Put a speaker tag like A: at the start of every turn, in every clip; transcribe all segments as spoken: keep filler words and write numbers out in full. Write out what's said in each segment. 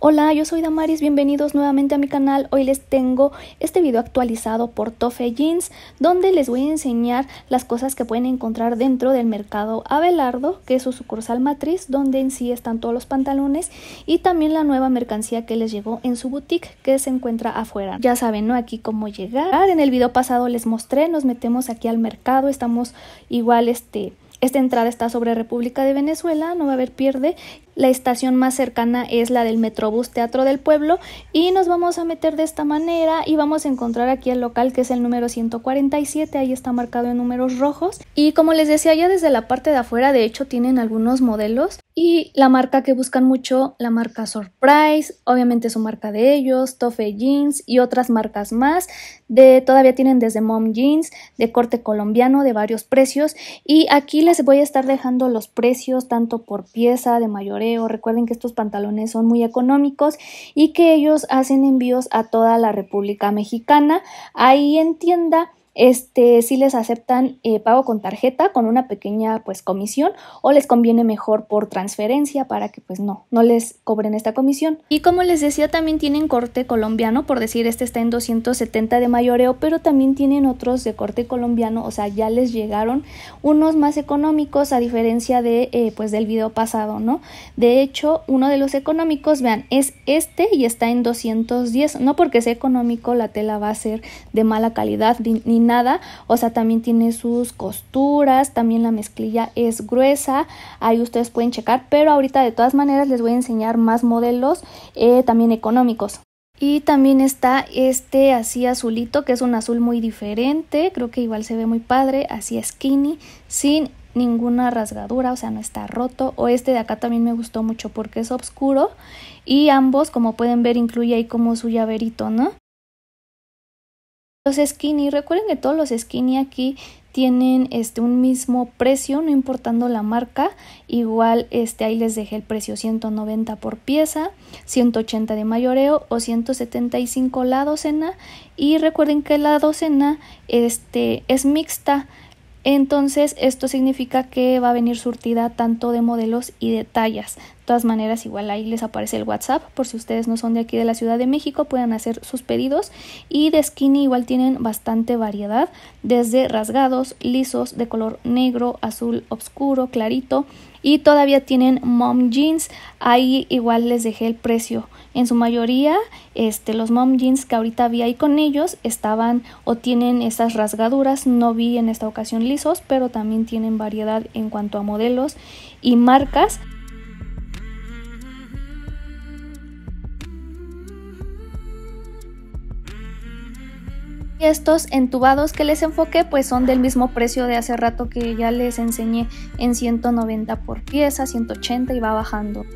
A: Hola, yo soy Damaris, bienvenidos nuevamente a mi canal. Hoy les tengo este video actualizado por Tofe Jeans, donde les voy a enseñar las cosas que pueden encontrar dentro del mercado Abelardo, que es su sucursal matriz, donde en sí están todos los pantalones y también la nueva mercancía que les llegó en su boutique, que se encuentra afuera. Ya saben, ¿no? Aquí cómo llegar. En el video pasado les mostré, nos metemos aquí al mercado, estamos igual este... Esta entrada está sobre República de Venezuela, no va a haber pierde. La estación más cercana es la del Metrobús Teatro del Pueblo y nos vamos a meter de esta manera y vamos a encontrar aquí el local, que es el número ciento cuarenta y siete, ahí está marcado en números rojos. Y como les decía, ya desde la parte de afuera de hecho tienen algunos modelos y la marca que buscan mucho, la marca Surprise, obviamente su marca de ellos, Tofe Jeans y otras marcas más. De, todavía tienen desde Mom Jeans, de corte colombiano, de varios precios, y aquí les voy a estar dejando los precios tanto por pieza, de mayoreo. Recuerden que estos pantalones son muy económicos y que ellos hacen envíos a toda la República Mexicana. Ahí en tienda Este, si les aceptan eh, pago con tarjeta con una pequeña pues comisión, o les conviene mejor por transferencia para que pues no, no les cobren esta comisión. Y como les decía, también tienen corte colombiano, por decir este está en doscientos setenta de mayoreo, pero también tienen otros de corte colombiano, o sea ya les llegaron unos más económicos a diferencia de eh, pues del video pasado, ¿no? De hecho, uno de los económicos, vean, es este y está en doscientos diez, no porque sea económico la tela va a ser de mala calidad ni, ni nada, o sea también tiene sus costuras, también la mezclilla es gruesa, ahí ustedes pueden checar, pero ahorita de todas maneras les voy a enseñar más modelos eh, también económicos. Y también está este así azulito, que es un azul muy diferente, creo que igual se ve muy padre, así skinny, sin ninguna rasgadura, o sea no está roto. O este de acá también me gustó mucho porque es oscuro y ambos, como pueden ver, incluye ahí como su llaverito, ¿no? Los skinny, recuerden que todos los skinny aquí tienen este un mismo precio, no importando la marca. Igual este ahí les dejé el precio: ciento noventa por pieza, ciento ochenta de mayoreo o ciento setenta y cinco la docena. Y recuerden que la docena este es mixta, entonces esto significa que va a venir surtida tanto de modelos y de tallas. De todas maneras, igual ahí les aparece el WhatsApp por si ustedes no son de aquí de la Ciudad de México, puedan hacer sus pedidos. Y de skinny igual tienen bastante variedad, desde rasgados, lisos, de color negro, azul oscuro, clarito. Y todavía tienen Mom Jeans, ahí igual les dejé el precio. En su mayoría, este, los Mom Jeans que ahorita vi ahí con ellos estaban o tienen esas rasgaduras. No vi en esta ocasión lisos, pero también tienen variedad en cuanto a modelos y marcas. Y estos entubados que les enfoqué pues son del mismo precio de hace rato que ya les enseñé, en ciento noventa por pieza, ciento ochenta y va bajando.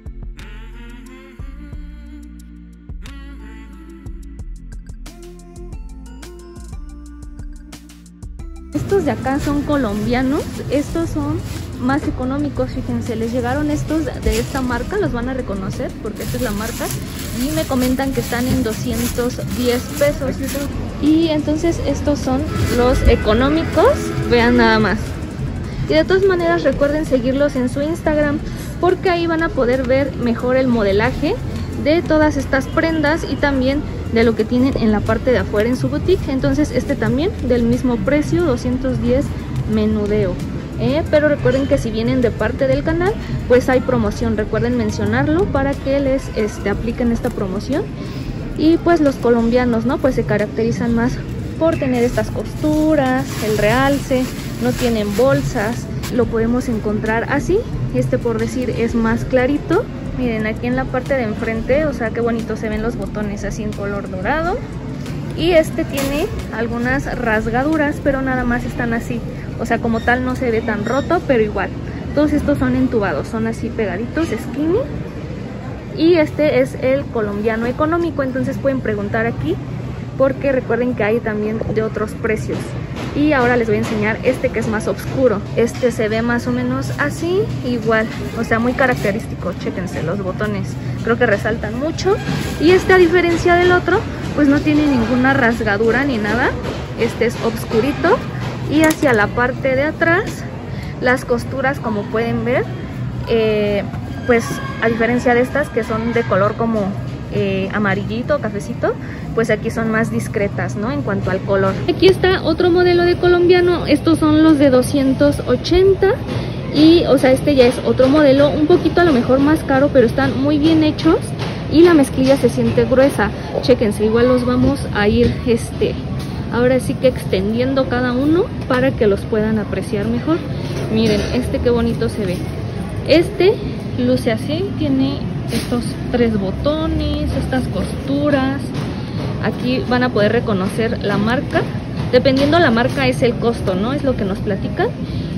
A: Estos de acá son colombianos, estos son más económicos, fíjense, les llegaron estos de esta marca, los van a reconocer porque esta es la marca, y me comentan que están en doscientos diez pesos. Y entonces estos son los económicos, vean nada más. Y de todas maneras recuerden seguirlos en su Instagram, porque ahí van a poder ver mejor el modelaje de todas estas prendas y también de lo que tienen en la parte de afuera en su boutique. Entonces este también del mismo precio, doscientos diez menudeo. Eh, pero recuerden que si vienen de parte del canal pues hay promoción, recuerden mencionarlo para que les este, apliquen esta promoción. Y pues los colombianos, ¿no? Pues se caracterizan más por tener estas costuras, el realce, no tienen bolsas, lo podemos encontrar así. Este, por decir, es más clarito. Miren, aquí en la parte de enfrente, o sea qué bonito se ven los botones así en color dorado. Y este tiene algunas rasgaduras, pero nada más están así, o sea como tal no se ve tan roto, pero igual todos estos son entubados, son así pegaditos, skinny. Y este es el colombiano económico, entonces pueden preguntar aquí porque recuerden que hay también de otros precios. Y ahora les voy a enseñar este que es más oscuro. Este se ve más o menos así, igual, o sea muy característico. Chéquense los botones, creo que resaltan mucho. Y este, a diferencia del otro, pues no tiene ninguna rasgadura ni nada. Este es oscurito. Y hacia la parte de atrás, las costuras, como pueden ver, eh, pues a diferencia de estas que son de color como eh, amarillito, cafecito, pues aquí son más discretas, ¿no? En cuanto al color. Aquí está otro modelo de colombiano, estos son los de doscientos ochenta. Y, o sea, este ya es otro modelo, un poquito a lo mejor más caro, pero están muy bien hechos y la mezclilla se siente gruesa. Chéquense, igual los vamos a ir, este, ahora sí que extendiendo cada uno para que los puedan apreciar mejor. Miren, este qué bonito se ve. Este luce así, tiene estos tres botones, estas costuras. Aquí van a poder reconocer la marca. Dependiendo la marca es el costo, ¿no? Es lo que nos platican.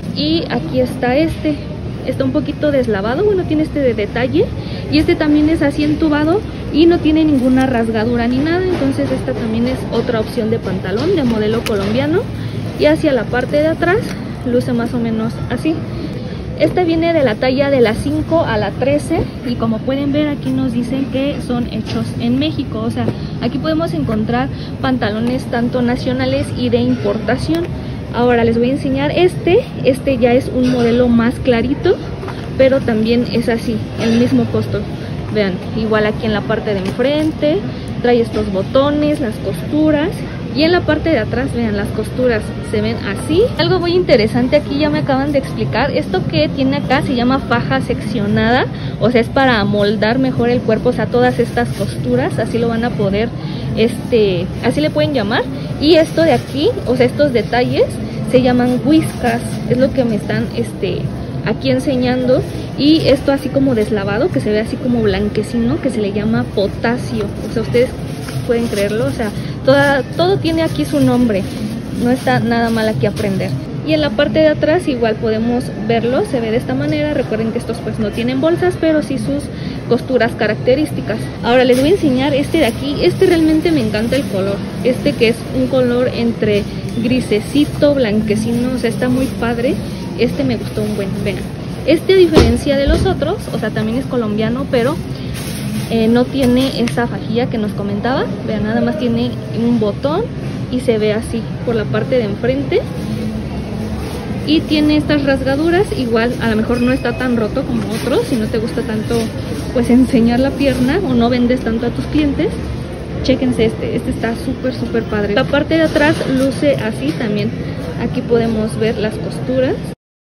A: Y aquí está este, está un poquito deslavado, bueno, tiene este de detalle. Y este también es así entubado y no tiene ninguna rasgadura ni nada. Entonces esta también es otra opción de pantalón de modelo colombiano. Y hacia la parte de atrás luce más o menos así. Esta viene de la talla de la cinco a la trece y como pueden ver aquí nos dicen que son hechos en México. O sea, aquí podemos encontrar pantalones tanto nacionales y de importación. Ahora les voy a enseñar este, este ya es un modelo más clarito, pero también es así, el mismo costo. Vean, igual aquí en la parte de enfrente, trae estos botones, las costuras. Y en la parte de atrás, vean, las costuras se ven así. Algo muy interesante aquí ya me acaban de explicar. Esto que tiene acá se llama faja seccionada. O sea, es para amoldar mejor el cuerpo. O sea, todas estas costuras, así lo van a poder, este, así le pueden llamar. Y esto de aquí, o sea, estos detalles se llaman whiskas. Es lo que me están, este, aquí enseñando. Y esto así como deslavado, que se ve así como blanquecino, que se le llama potasio. O sea, ustedes pueden creerlo, o sea, toda, todo tiene aquí su nombre, no está nada mal aquí aprender. Y en la parte de atrás igual podemos verlo, se ve de esta manera. Recuerden que estos pues no tienen bolsas, pero sí sus costuras características. Ahora les voy a enseñar este de aquí. Este realmente me encanta el color, este que es un color entre grisecito, blanquecino, o sea, está muy padre. Este me gustó un buen, vean. Este, a diferencia de los otros, o sea, también es colombiano, pero Eh, no tiene esta fajilla que nos comentaba. Vean, nada más tiene un botón y se ve así por la parte de enfrente. Y tiene estas rasgaduras, igual a lo mejor no está tan roto como otros. Si no te gusta tanto pues enseñar la pierna o no vendes tanto a tus clientes, chéquense este, este está súper súper padre. La parte de atrás luce así también. Aquí podemos ver las costuras.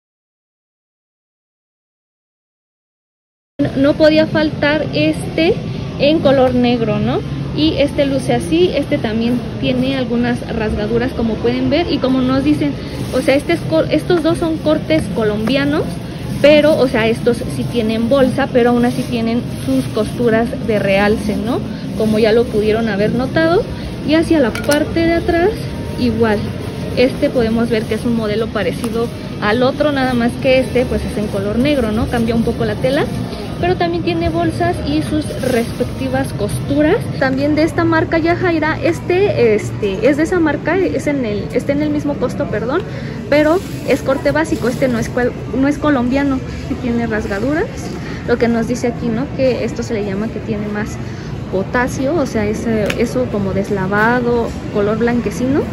A: No podía faltar este en color negro, ¿no? Y este luce así, este también tiene algunas rasgaduras como pueden ver. Y como nos dicen, o sea, este es, estos dos son cortes colombianos, pero, o sea, estos sí tienen bolsa, pero aún así tienen sus costuras de realce, ¿no? Como ya lo pudieron haber notado. Y hacia la parte de atrás, igual, este podemos ver que es un modelo parecido al otro, nada más que este pues es en color negro, ¿no? Cambia un poco la tela, pero también tiene bolsas y sus respectivas costuras. También de esta marca Yajaira, este, este es de esa marca, es en el, está en el mismo costo, perdón, pero es corte básico. Este no es, no es colombiano, que tiene rasgaduras. Lo que nos dice aquí, ¿no? Que esto se le llama que tiene más potasio, o sea, ese, eso como deslavado, color blanquecino.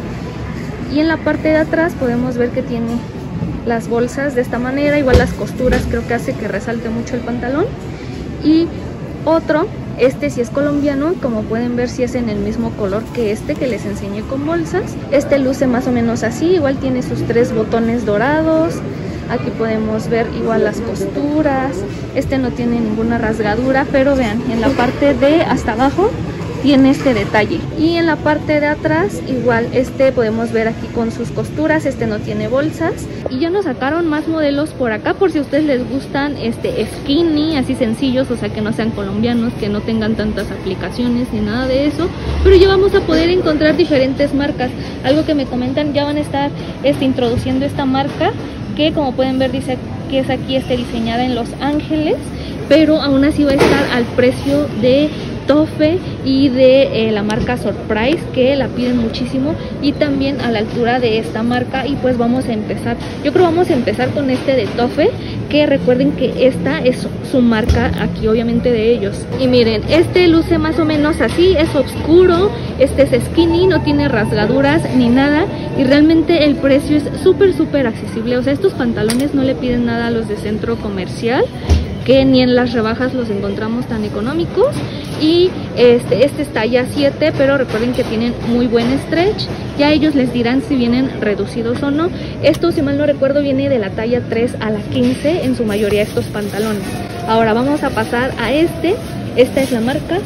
A: Y en la parte de atrás podemos ver que tiene las bolsas de esta manera, igual las costuras creo que hace que resalte mucho el pantalón. Y otro, este sí es colombiano, como pueden ver sí es en el mismo color que este que les enseñé con bolsas. Este luce más o menos así, igual tiene sus tres botones dorados. Aquí podemos ver igual las costuras. Este no tiene ninguna rasgadura, pero vean, en la parte de hasta abajo tiene este detalle. Y en la parte de atrás igual este podemos ver aquí con sus costuras. Este no tiene bolsas. Y ya nos sacaron más modelos por acá, por si a ustedes les gustan este skinny, así sencillos, o sea que no sean colombianos, que no tengan tantas aplicaciones ni nada de eso. Pero ya vamos a poder encontrar diferentes marcas. Algo que me comentan, ya van a estar este, introduciendo esta marca, que como pueden ver dice que es aquí este, diseñada en Los Ángeles, pero aún así va a estar al precio de Tofe y de eh, la marca Surprise, que la piden muchísimo, y también a la altura de esta marca. Y pues vamos a empezar, yo creo vamos a empezar con este de Tofe, que recuerden que esta es su marca aquí obviamente de ellos. Y miren, este luce más o menos así, es oscuro, este es skinny, no tiene rasgaduras ni nada, y realmente el precio es súper súper accesible. O sea, estos pantalones no le piden nada a los de centro comercial, que ni en las rebajas los encontramos tan económicos. Y este, este es talla siete, pero recuerden que tienen muy buen stretch. Ya ellos les dirán si vienen reducidos o no. Esto, si mal no recuerdo, viene de la talla tres a la quince en su mayoría estos pantalones. Ahora vamos a pasar a este. Esta es la marca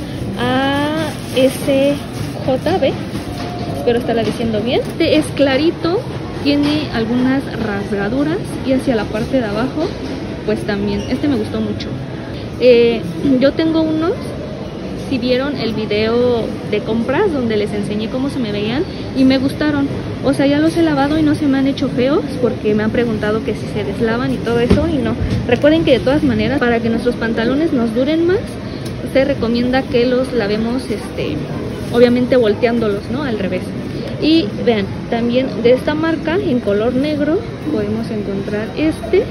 A: A S J B. Espero estarla diciendo bien. Este es clarito, tiene algunas rasgaduras y hacia la parte de abajo pues también. Este me gustó mucho. Eh, yo tengo unos, si vieron el video de compras donde les enseñé cómo se me veían y me gustaron. O sea, ya los he lavado y no se me han hecho feos porque me han preguntado que si se deslavan y todo eso, y no. Recuerden que de todas maneras, para que nuestros pantalones nos duren más, se recomienda que los lavemos, este, obviamente volteándolos, ¿no? Al revés. Y vean, también de esta marca, en color negro, podemos encontrar este.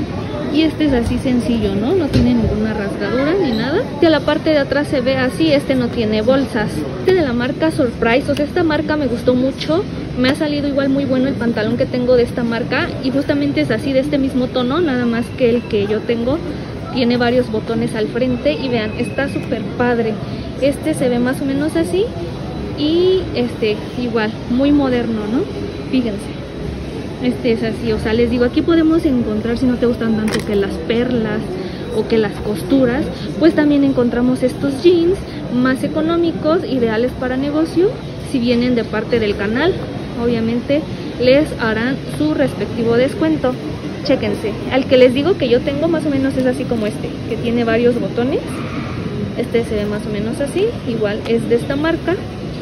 A: Y este es así sencillo, ¿no? No tiene ninguna rasgadura ni nada. De la parte de atrás se ve así, este no tiene bolsas. Este de la marca Surprise, o sea, esta marca me gustó mucho. Me ha salido igual muy bueno el pantalón que tengo de esta marca. Y justamente es así, de este mismo tono, nada más que el que yo tengo tiene varios botones al frente. Y vean, está súper padre. Este se ve más o menos así. Y este, igual, muy moderno, ¿no? Fíjense. Este es así, o sea, les digo, aquí podemos encontrar, si no te gustan tanto que las perlas o que las costuras, pues también encontramos estos jeans más económicos, ideales para negocio. Si vienen de parte del canal, obviamente les harán su respectivo descuento. Chéquense, al que les digo que yo tengo más o menos es así como este, que tiene varios botones. Este se ve más o menos así, igual es de esta marca.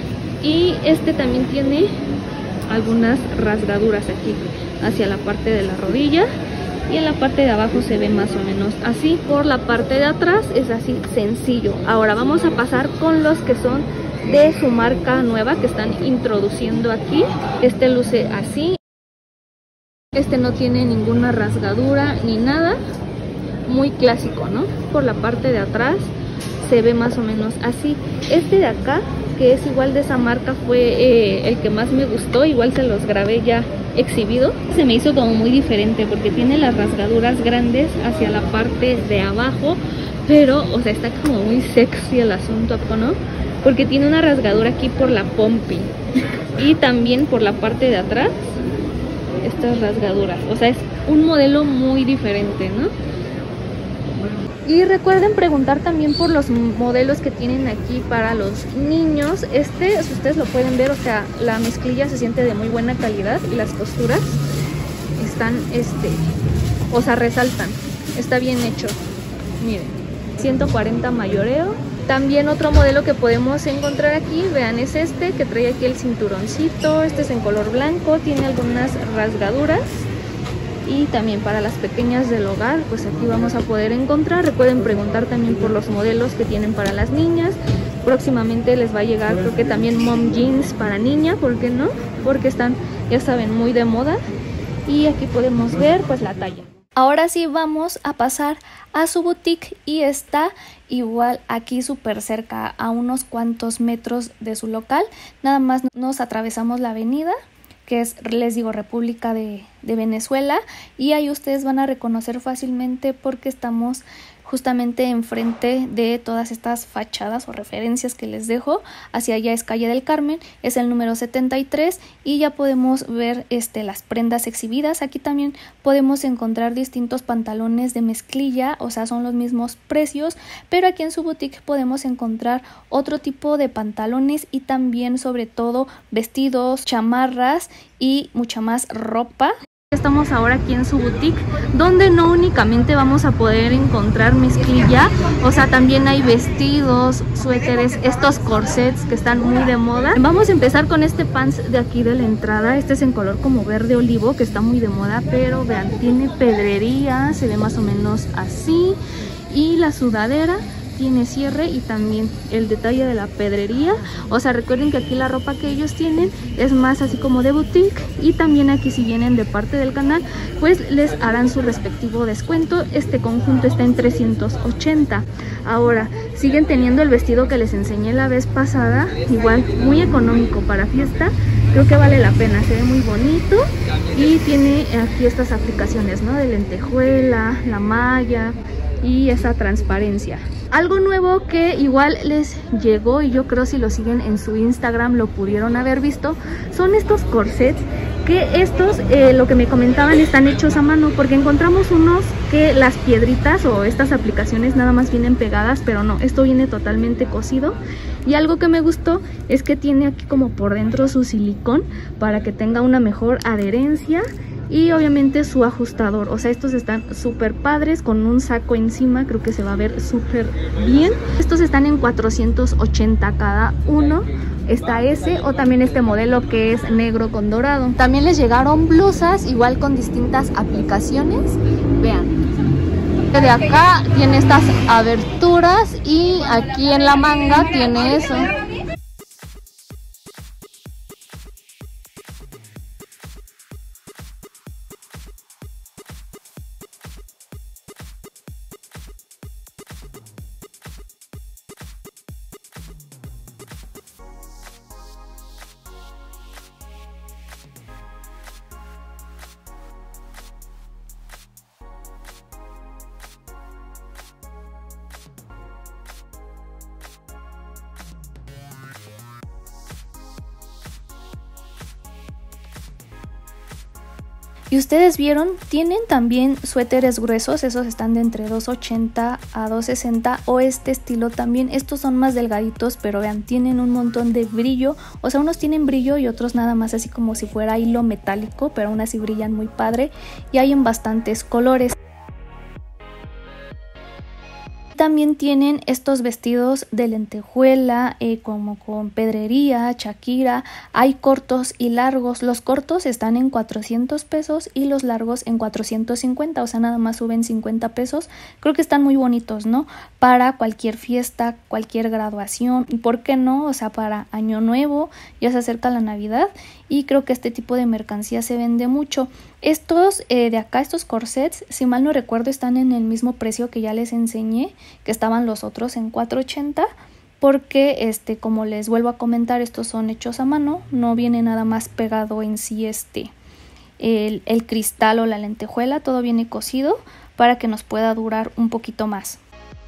A: Y este también tiene algunas rasgaduras aquí hacia la parte de la rodilla, y en la parte de abajo se ve más o menos así. Por la parte de atrás es así sencillo. Ahora vamos a pasar con los que son de su marca nueva que están introduciendo aquí. Este luce así, este no tiene ninguna rasgadura ni nada, muy clásico, ¿no? Por la parte de atrás se ve más o menos así. Este de acá, que es igual de esa marca, fue eh, el que más me gustó. Igual se los grabé ya exhibido. Se me hizo como muy diferente porque tiene las rasgaduras grandes hacia la parte de abajo, pero, o sea, está como muy sexy el asunto, ¿no? Porque tiene una rasgadura aquí por la pompi y también por la parte de atrás estas rasgaduras. O sea, es un modelo muy diferente, ¿no? Y recuerden preguntar también por los modelos que tienen aquí para los niños. Este, si ustedes lo pueden ver, o sea, la mezclilla se siente de muy buena calidad y las costuras están, este, o sea, resaltan. Está bien hecho. Miren, ciento cuarenta mayoreo. También otro modelo que podemos encontrar aquí, vean, es este, que trae aquí el cinturoncito. Este es en color blanco, tiene algunas rasgaduras. Y también para las pequeñas del hogar, pues aquí vamos a poder encontrar. Recuerden preguntar también por los modelos que tienen para las niñas. Próximamente les va a llegar, creo que también mom jeans para niña, ¿por qué no? Porque están, ya saben, muy de moda. Y aquí podemos ver pues la talla. Ahora sí vamos a pasar a su boutique, y está igual aquí súper cerca, a unos cuantos metros de su local. Nada más nos atravesamos la avenida, que es, les digo, República de, de Venezuela, y ahí ustedes van a reconocer fácilmente porque estamos justamente enfrente de todas estas fachadas o referencias que les dejo. Hacia allá es Calle del Carmen, es el número setenta y tres, y ya podemos ver este, las prendas exhibidas. Aquí también podemos encontrar distintos pantalones de mezclilla, o sea, son los mismos precios, pero aquí en su boutique podemos encontrar otro tipo de pantalones y también, sobre todo, vestidos, chamarras y mucha más ropa. Estamos ahora aquí en su boutique, donde no únicamente vamos a poder encontrar mezclilla, o sea, también hay vestidos, suéteres, estos corsets que están muy de moda. Vamos a empezar con este pants de aquí de la entrada. Este es en color como verde olivo, que está muy de moda, pero vean, tiene pedrería, se ve más o menos así, y la sudadera tiene cierre y también el detalle de la pedrería. O sea, recuerden que aquí la ropa que ellos tienen es más así como de boutique, y también aquí, si vienen de parte del canal, pues les harán su respectivo descuento. Este conjunto está en trescientos ochenta. Ahora siguen teniendo el vestido que les enseñé la vez pasada, igual muy económico para fiesta. Creo que vale la pena, se ve muy bonito y tiene aquí estas aplicaciones, ¿no? De lentejuela, la malla, y esa transparencia. Algo nuevo que igual les llegó, y yo creo si lo siguen en su Instagram lo pudieron haber visto, son estos corsets, que estos, eh, lo que me comentaban, están hechos a mano, porque encontramos unos que las piedritas o estas aplicaciones nada más vienen pegadas, pero no, esto viene totalmente cosido. Y algo que me gustó es que tiene aquí como por dentro su silicón para que tenga una mejor adherencia. Y obviamente su ajustador, o sea, estos están súper padres con un saco encima, creo que se va a ver súper bien. Estos están en cuatrocientos ochenta cada uno. Está ese o también este modelo que es negro con dorado. También les llegaron blusas igual con distintas aplicaciones. Vean, de acá tiene estas aberturas y aquí en la manga tiene eso. Y ustedes vieron, tienen también suéteres gruesos, esos están de entre dos ochenta a dos sesenta, o este estilo también. Estos son más delgaditos, pero vean, tienen un montón de brillo, o sea, unos tienen brillo y otros nada más así como si fuera hilo metálico, pero aún así brillan muy padre y hay en bastantes colores. También tienen estos vestidos de lentejuela, eh, como con pedrería, chaquira. Hay cortos y largos. Los cortos están en cuatrocientos pesos y los largos en cuatrocientos cincuenta, o sea, nada más suben cincuenta pesos. Creo que están muy bonitos, ¿no? Para cualquier fiesta, cualquier graduación, y por qué no, o sea, para Año Nuevo, ya se acerca la Navidad y creo que este tipo de mercancía se vende mucho. Estos eh, de acá, estos corsets, si mal no recuerdo, están en el mismo precio que ya les enseñé, que estaban los otros en cuatro ochenta, porque este, como les vuelvo a comentar, estos son hechos a mano, no viene nada más pegado en sí este el, el cristal o la lentejuela, todo viene cosido para que nos pueda durar un poquito más.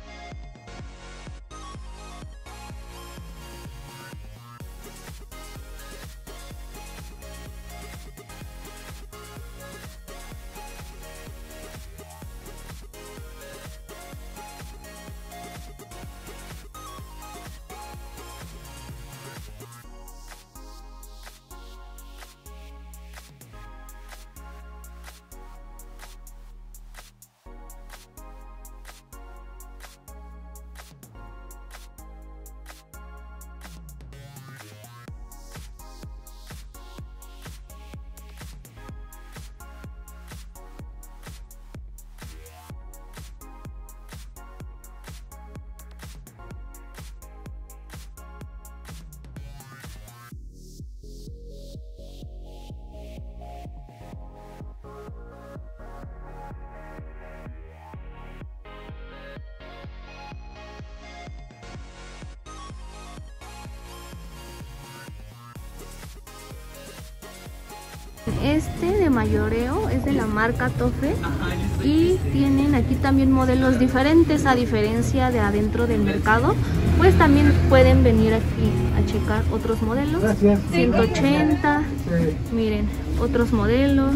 A: Este de mayoreo es de la marca Tofe y tienen aquí también modelos diferentes, a diferencia de adentro del mercado. Pues también pueden venir aquí a checar otros modelos. ciento ochenta, miren, otros modelos.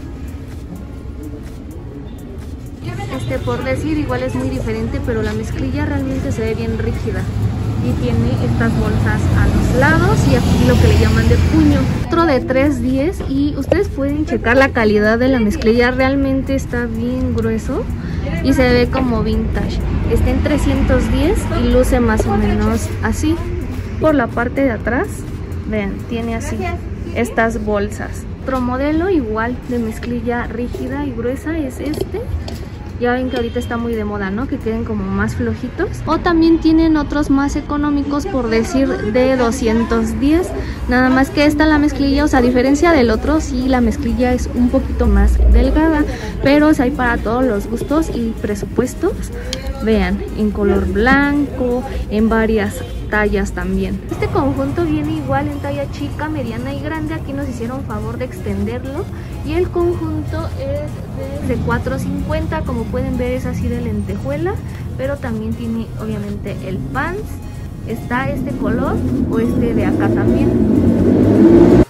A: Este, por decir, igual es muy diferente, pero la mezclilla realmente se ve bien rígida. Y tiene estas bolsas a los lados y aquí lo que le llaman de puño. Otro de tres diez y ustedes pueden checar la calidad de la mezclilla, realmente está bien grueso y se ve como vintage. Está en trescientos diez y luce más o menos así. Por la parte de atrás, vean, tiene así estas bolsas. Otro modelo igual de mezclilla rígida y gruesa es este. Ya ven que ahorita está muy de moda, ¿no? Que queden como más flojitos. O también tienen otros más económicos, por decir de doscientos diez. Nada más que esta, la mezclilla, o sea, a diferencia del otro, sí la mezclilla es un poquito más delgada. Pero o sea, hay para todos los gustos y presupuestos. Vean, en color blanco, en varias tallas también. Este conjunto viene igual en talla chica, mediana y grande. Aquí nos hicieron favor de extenderlo y el conjunto es de cuatro cincuenta. Como pueden ver, es así de lentejuela, pero también tiene obviamente el pants. Está este color o este de acá también.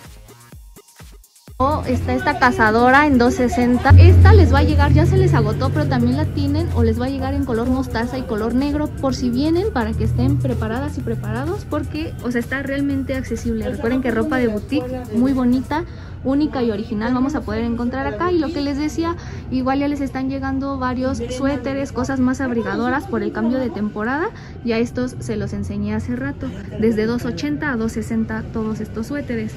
A: O está esta cazadora en dos sesenta. Esta les va a llegar, ya se les agotó, pero también la tienen o les va a llegar en color mostaza y color negro, por si vienen, para que estén preparadas y preparados, porque, o sea, está realmente accesible. Recuerden que ropa de boutique muy bonita, única y original vamos a poder encontrar acá. Y lo que les decía, igual ya les están llegando varios suéteres, cosas más abrigadoras por el cambio de temporada. Ya estos se los enseñé hace rato, desde dos ochenta a dos sesenta todos estos suéteres.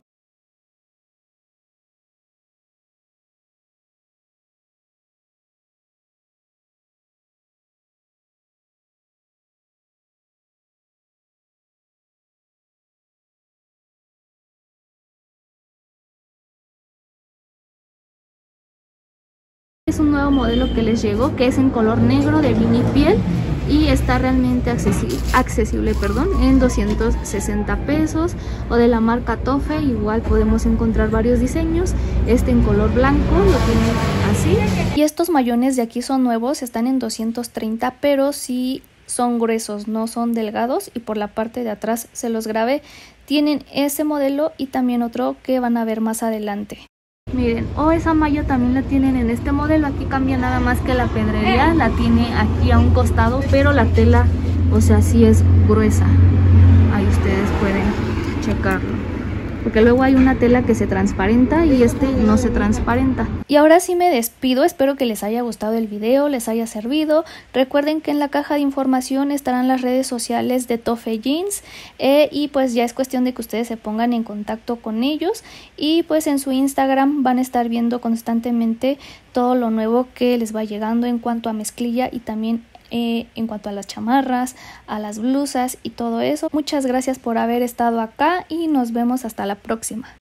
A: Es un nuevo modelo que les llegó, que es en color negro de vinipiel y está realmente accesible, accesible perdón, en doscientos sesenta pesos. O de la marca Tofe, igual podemos encontrar varios diseños. Este en color blanco lo tienen así. Y estos mayones de aquí son nuevos, están en doscientos treinta, pero sí son gruesos, no son delgados, y por la parte de atrás se los grabé. Tienen ese modelo y también otro que van a ver más adelante. Miren, o esa malla también la tienen en este modelo. Aquí cambia nada más que la pedrería, la tiene aquí a un costado, pero la tela, o sea, sí es gruesa. Ahí ustedes pueden checarlo, porque luego hay una tela que se transparenta y este no se transparenta. Y ahora sí me despido, espero que les haya gustado el video, les haya servido. Recuerden que en la caja de información estarán las redes sociales de Tofe Jeans, eh, y pues ya es cuestión de que ustedes se pongan en contacto con ellos, y pues en su Instagram van a estar viendo constantemente todo lo nuevo que les va llegando en cuanto a mezclilla y también Eh, en cuanto a las chamarras, a las blusas y todo eso. Muchas gracias por haber estado acá y nos vemos hasta la próxima.